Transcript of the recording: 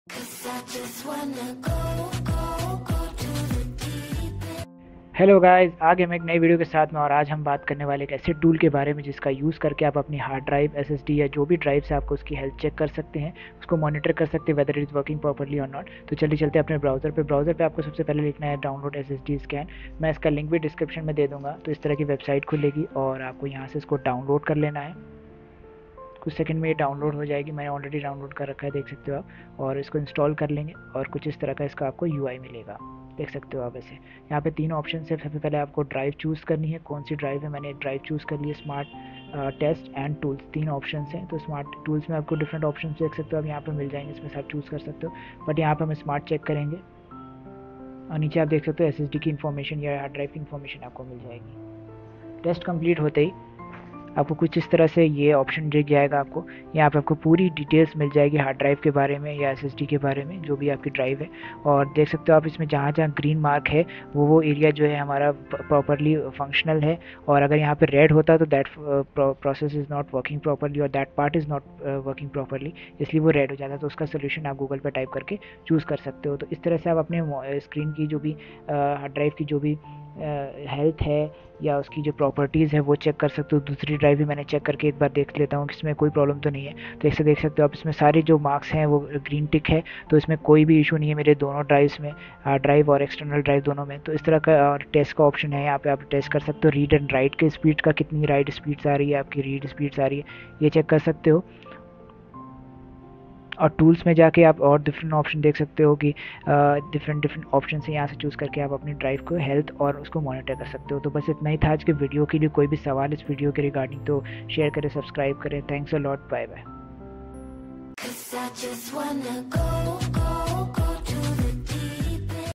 Hello guys, आगे हम एक नई वीडियो के साथ में और आज हम बात करने वाले एक ऐसे टूल के बारे में जिसका यूज़ करके आप अपनी हार्ड ड्राइव, एसएसडी या जो भी ड्राइव से आपको उसकी हेल्थ चेक कर सकते हैं, उसको मॉनिटर कर सकते हैं whether it is working properly और नॉट। तो चलिए चलते हैं अपने ब्राउज़र पे आपको सबसे पहले लिखना है डाउनलोड एसएसडी स्कैन। मैं इसका लिंक भी डिस्क्रिप्शन में दे दूँगा। तो इस तरह की वेबसाइट खुलेगी और आपको यहाँ से इसको डाउनलोड कर लेना है। कुछ सेकंड में ये डाउनलोड हो जाएगी। मैंने ऑलरेडी डाउनलोड कर रखा है, देख सकते हो आप। और इसको इंस्टॉल कर लेंगे और कुछ इस तरह का इसका आपको यूआई मिलेगा, देख सकते हो आप ऐसे। यहाँ पे 3 ऑप्शन है। सबसे पहले आपको ड्राइव चूज़ करनी है, कौन सी ड्राइव है। मैंने एक ड्राइव चूज़ कर ली है, smart test and tools, 3 option हैं। तो स्मार्ट टूल्स में आपको डिफरेंट ऑप्शन देख सकते हो आप, यहाँ पर मिल जाएंगे, इसमें से आप चूज़ कर सकते हो। बट यहाँ पर हम स्मार्ट चेक करेंगे और नीचे आप देख सकते हो एसएसडी की इन्फॉर्मेशन या हार्ड ड्राइव की इन्फॉर्मेशन आपको मिल जाएगी। टेस्ट कंप्लीट होते ही आपको कुछ इस तरह से ये ऑप्शन दिख जाएगा आपको। यहाँ पे आपको पूरी डिटेल्स मिल जाएगी हार्ड ड्राइव के बारे में या एसएसडी के बारे में, जो भी आपकी ड्राइव है। और देख सकते हो आप इसमें जहाँ जहाँ ग्रीन मार्क है वो एरिया जो है हमारा प्रॉपरली फंक्शनल है। और अगर यहाँ पे रेड होता तो that process is not working properly और that part is not working properly, इसलिए वो रेड हो जाता है। तो उसका सोल्यूशन आप गूगल पर टाइप करके चूज़ कर सकते हो। तो इस तरह से आप अपने स्क्रीन की जो भी हार्ड ड्राइव की जो भी हेल्थ है या उसकी जो प्रॉपर्टीज़ है वो चेक कर सकते हो। दूसरी ड्राइव भी मैंने चेक करके एक बार देख लेता हूँ कि इसमें कोई प्रॉब्लम तो नहीं है। तो ऐसे देख सकते हो आप, इसमें सारे जो मार्क्स हैं वो ग्रीन टिक है, तो इसमें कोई भी इशू नहीं है मेरे दोनों ड्राइव्स में, हार्ड ड्राइव और एक्सटर्नल ड्राइव दोनों में। तो इस तरह का और टेस्ट का ऑप्शन है, यहाँ पे आप टेस्ट कर सकते हो रीड एंड राइट के स्पीड का, कितनी राइट स्पीड्स आ रही है आपकी, रीड स्पीड्स आ रही है, ये चेक कर सकते हो। और टूल्स में जाके आप और डिफरेंट ऑप्शन देख सकते हो कि डिफरेंट ऑप्शन से यहाँ से चूज़ करके आप अपनी ड्राइव को हेल्थ और उसको मॉनिटर कर सकते हो। तो बस इतना ही था आज के वीडियो के लिए। कोई भी सवाल इस वीडियो के रिगार्डिंग तो शेयर करें, सब्सक्राइब करें। Thanks a lot, bye bye.